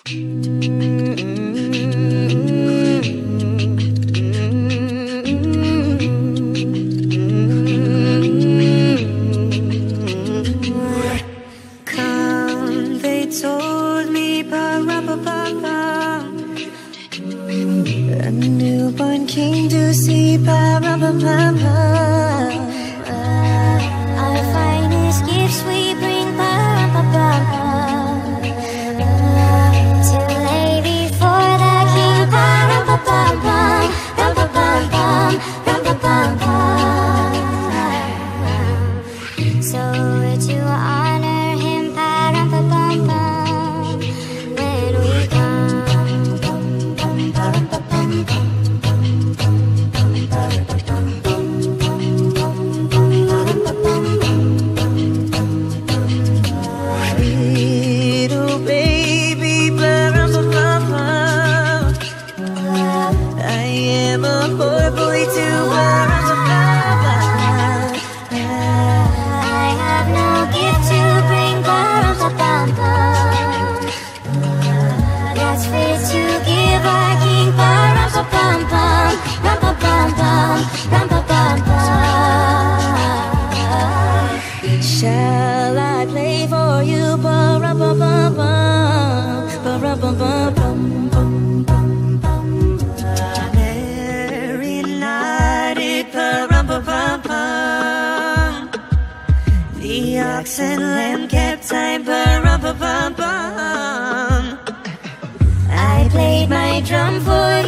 Come, they told me, ba-ra-ba-ba-ba, a newborn king to see, ba-ra-ba-ba-ba. Our finest gifts we bring, ba-ra-ba-ba-ba, to lay before the king, ba-ra-ba-ba-ba, ba-ba-ba-ba, ba-ba-ba-ba. So we're to honor him, ba-ra-ba-ba-ba, when we come. Little baby, ba-ra-ba-ba-ba, I am a poor boy too, ba-ra-ba-ba-ba. I have no gift to bring, ba-ra-ba-ba-ba, that's fit to give our king, ba-ra-ba-bum-bum, rum-ba-bum-bum, rum-ba-bum-bum. Shall I play for you, ba-ra-ba-ba-ba, ba-ra-ba-ba-bum. Mary lighted, ba-ra-ba-ba-ba, the ox and lamb kept time, ba-ra-ba-ba-bum. I played my drum for